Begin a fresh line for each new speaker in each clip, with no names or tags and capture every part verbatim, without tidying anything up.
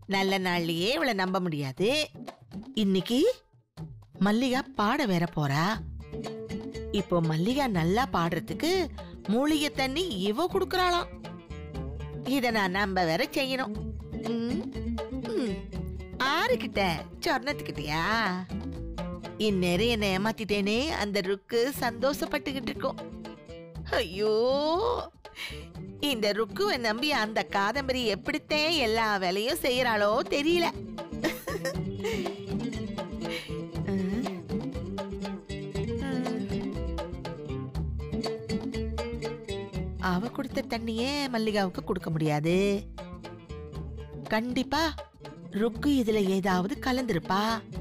நல்ல நாள்லயே இவளை நம்ப முடியாது. இன்னைக்கு மல்லிகா பாட வேற போறா. இப்போ மல்லிகா நல்லா பாடுறதுக்கு மூலிகை தண்ணி இவ குடுக்கறாளாம். இத நான் நம்ப வேற செய்யணும். ஆறுகிட்ட சொர்ணத்துக்கிட்டயா? இந்நேரம் என்ன ஏமாத்திட்டேனே, அந்த ருக்கு சந்தோஷப்பட்டுக்கிட்டு இருக்கோம். ஐயோ, இந்த ருக்குவை நம்பி அந்த காதம்பரி எப்படித்தான் எல்லா வேலையும் செய்யறாளோ தெரியல. அவ கொடுத்த தண்ணியே மல்லிகாவுக்கு கொடுக்க முடியாது. கண்டிப்பா ருக்கு இதுல ஏதாவது கலந்திருப்பா.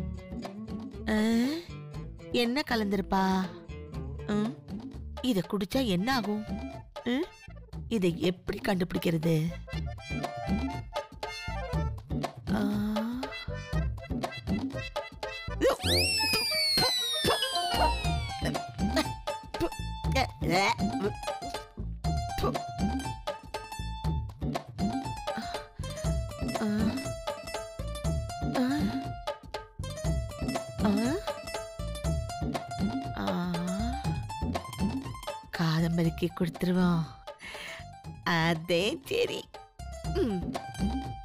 என்ன கலந்திருப்பா? இத குடிச்சா என்ன ஆகும்? இதை எப்படி கண்டுபிடிக்கிறது? காதம்பரிக்கு கொடுத்துருவோம். அதே சரி.